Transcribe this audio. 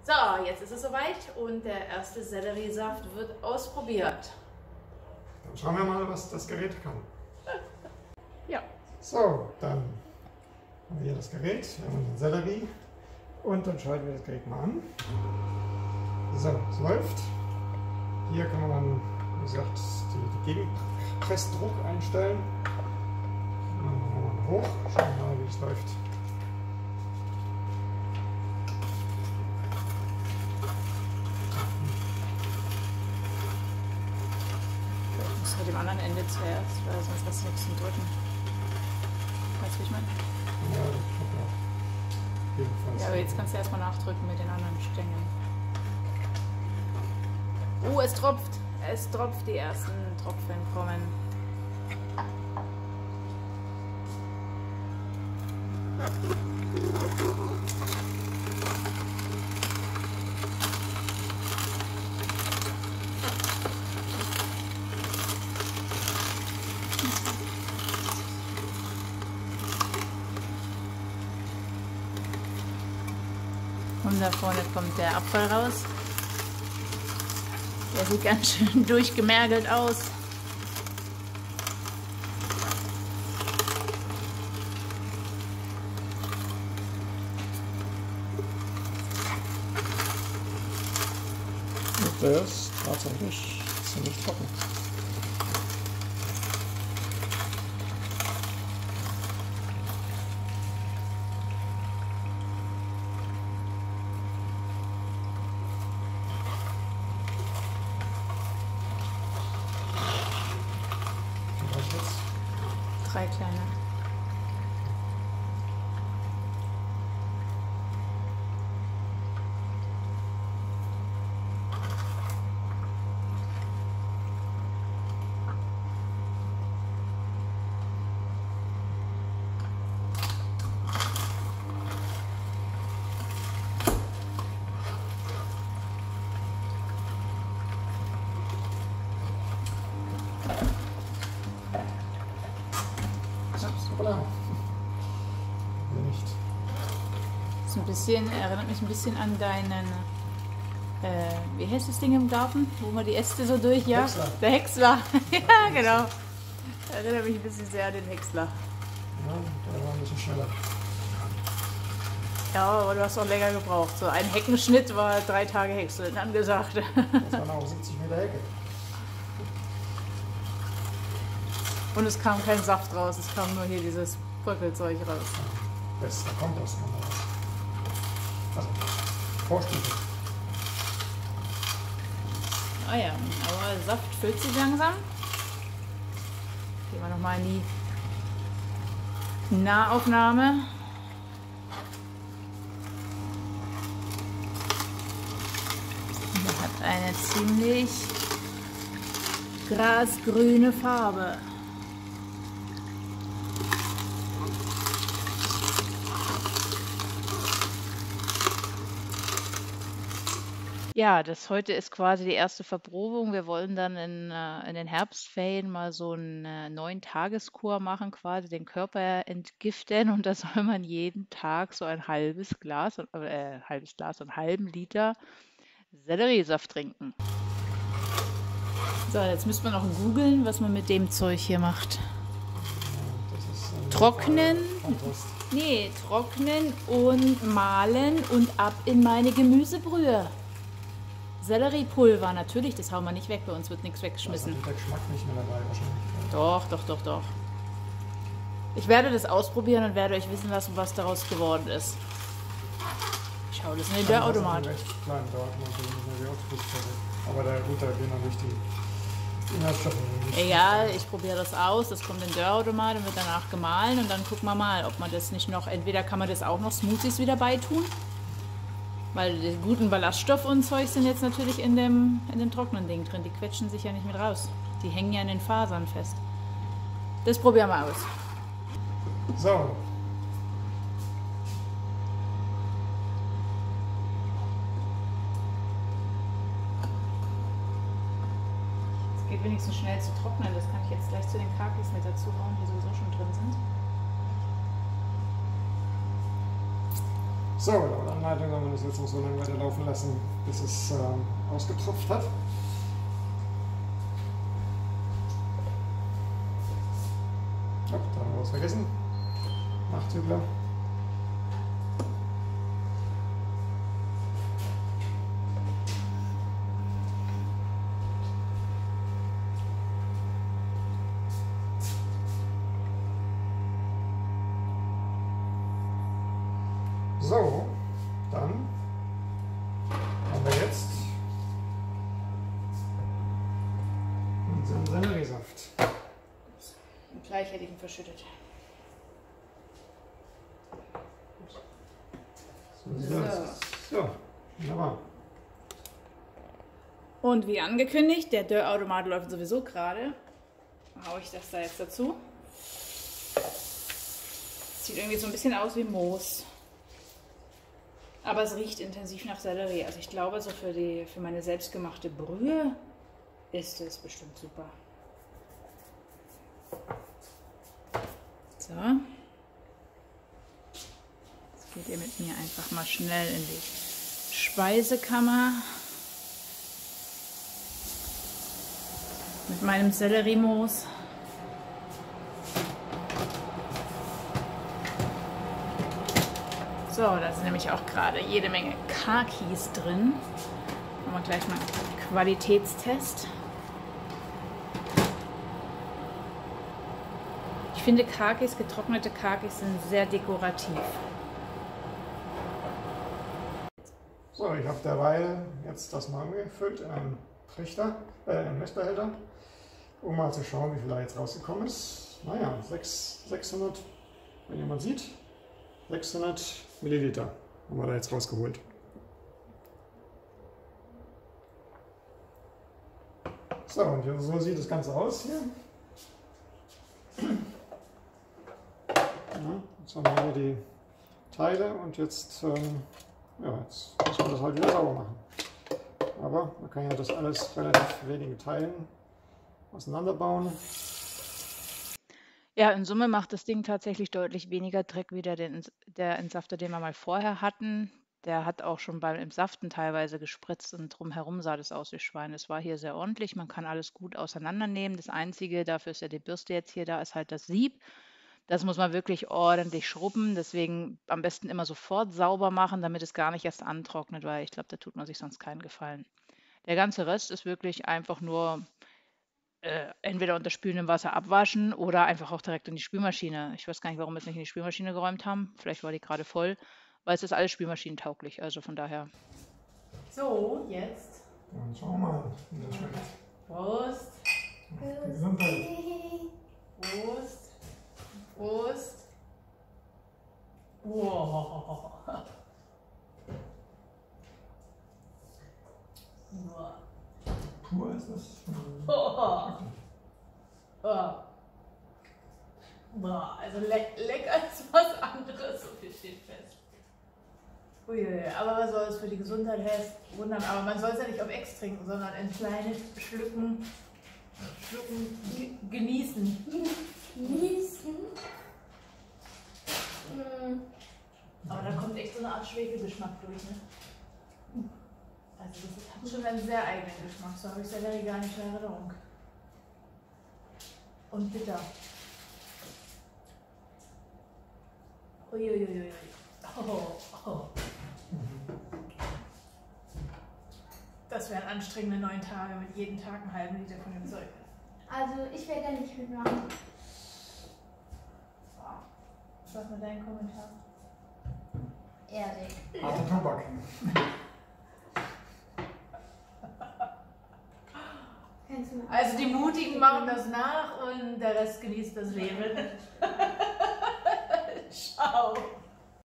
So, jetzt ist es soweit und der erste Selleriesaft wird ausprobiert. Dann schauen wir mal, was das Gerät kann. Ja. So, dann haben wir hier das Gerät, wir haben unseren Sellerie und dann schalten wir das Gerät mal an. So, es läuft. Hier kann man dann, wie gesagt, die Gegenpressdruck einstellen. Dann machen wir mal hoch, schauen wir mal, wie es läuft. Ich muss mit dem anderen Ende zuerst, weil sonst was nichts zum Drücken. Weißt du, wie ich meine? Ja, jedenfalls. Ja, aber jetzt kannst du erstmal nachdrücken mit den anderen Stängeln. Oh, es tropft. Es tropft, die ersten Tropfen kommen. Und da vorne kommt der Abfall raus. Der sieht ganz schön durchgemergelt aus. Der ist tatsächlich ziemlich trocken. Drei kleine. Nicht. Das ist ein bisschen, erinnert mich ein bisschen an deinen, wie heißt das Ding im Garten, wo man die Äste so durchjagt? Häcksler. Der Häcksler, ja genau. Erinnert mich ein bisschen sehr an den Häcksler. Ja, der war ein bisschen schneller. Ja, aber du hast auch länger gebraucht. So ein Heckenschnitt war 3 Tage Häckseln angesagt. Das waren auch 70 Meter Hecke. Und es kam kein Saft raus, es kam nur hier dieses Bröckelzeug raus. Bester Kompost kam raus. Also, Vorstufe. Ah ja, aber Saft füllt sich langsam. Gehen wir nochmal in die Nahaufnahme. Er hat eine ziemlich grasgrüne Farbe. Ja, das heute ist quasi die erste Verprobung. Wir wollen dann in den Herbstferien mal so einen 9-Tages-Kur machen, quasi den Körper entgiften. Und da soll man jeden Tag so ein halbes Glas, so einen halben Liter Selleriesaft trinken. So, jetzt müsste man noch googeln, was man mit dem Zeug hier macht. Das ist Trocknen. Kompost. Nee, trocknen und mahlen und ab in meine Gemüsebrühe. Selleriepulver, natürlich, das hauen wir nicht weg, bei uns wird nichts Da ist weggeschmissen. natürlich der Geschmack nicht mehr dabei wahrscheinlich. Doch. Ich werde das ausprobieren und werde euch wissen lassen, was daraus geworden ist. Ich schaue das in den Dörrautomat. Das ist ein recht kleiner Dörrautomat, der ist ja auch gut. Aber da gehen natürlich die Inhaltsstoffe nicht. Ja, ich probiere das aus, das kommt in den Dörrautomat und wird danach gemahlen und dann gucken wir mal, ob man das nicht noch, entweder kann man das auch noch Smoothies wieder beitun, weil die guten Ballaststoffe und Zeug sind jetzt natürlich in dem trockenen Ding drin, die quetschen sich ja nicht mit raus, die hängen ja in den Fasern fest. Das probieren wir aus. So. Es geht wenigstens schnell zu trocknen, das kann ich jetzt gleich zu den Kakis mit dazu hauen, die sowieso schon drin sind. So, laut Anleitung soll man das jetzt noch so lange weiterlaufen lassen, bis es ausgetropft hat. Oh, da haben wir was vergessen. Nachzügler. So, dann haben wir jetzt unseren Selleriesaft. Und gleich hätte ich ihn verschüttet. So, wunderbar. Und wie angekündigt, der Dörrautomat läuft sowieso gerade. Haue ich das da jetzt dazu. Sieht irgendwie so ein bisschen aus wie Moos. Aber es riecht intensiv nach Sellerie. Also ich glaube, so für meine selbstgemachte Brühe ist es bestimmt super. So. Jetzt geht ihr mit mir einfach mal schnell in die Speisekammer. Mit meinem Selleriemoos. So, da sind nämlich auch gerade jede Menge Kakis drin. Machen wir gleich mal einen Qualitätstest. Ich finde Kakis, getrocknete Kakis sind sehr dekorativ. So, ich habe derweil jetzt das mal umgefüllt in einen Trichter, in einen Messbehälter, um mal zu schauen, wie viel da jetzt rausgekommen ist. Naja, 600, wenn jemand sieht, 600 Milliliter haben wir da jetzt rausgeholt. So, und so sieht das Ganze aus hier. Ja, jetzt haben wir hier die Teile und jetzt, ja, jetzt muss man das halt wieder sauber machen. Aber man kann ja das alles relativ wenigen Teilen auseinanderbauen. Ja, in Summe macht das Ding tatsächlich deutlich weniger Dreck wie der Entsafter, den wir mal vorher hatten. Der hat auch schon beim Entsaften teilweise gespritzt und drumherum sah das aus wie Schwein. Es war hier sehr ordentlich, man kann alles gut auseinandernehmen. Das Einzige, dafür ist ja die Bürste jetzt hier da, ist halt das Sieb. Das muss man wirklich ordentlich schrubben, deswegen am besten immer sofort sauber machen, damit es gar nicht erst antrocknet, weil ich glaube, da tut man sich sonst keinen Gefallen. Der ganze Rest ist wirklich einfach nur entweder unter spülendem Wasser abwaschen oder einfach auch direkt in die Spülmaschine. Ich weiß gar nicht, warum wir es nicht in die Spülmaschine geräumt haben. Vielleicht war die gerade voll, weil es ist alles spülmaschinentauglich, also von daher. So, jetzt. Dann schauen wir mal, wie das schmeckt. Prost. Gesundheit. Prost. Prost. Wow. Pur ist das. Also lecker ist was anderes, so viel steht fest. Uiuiui, aber man soll es für die Gesundheit wundern, aber man soll es ja nicht auf Ex trinken, sondern in kleinen Schlücken genießen. Genießen? Aber da kommt echt so eine Art Schwefelgeschmack durch, ne? Also das hat schon einen sehr eigenen Geschmack, so habe ich Sellerie gar nicht in Erinnerung. Und bitter. Uiuiui. Oh. Das wären anstrengende 9 Tage mit jedem Tag einen halben Liter von dem Zeug. Also ich werde da nicht mitmachen. Was war dein Kommentar? Ehrlich. Harter Tobak. Kannst du mal. Also die Mutigen machen das nach und der Rest genießt das Leben. Ciao.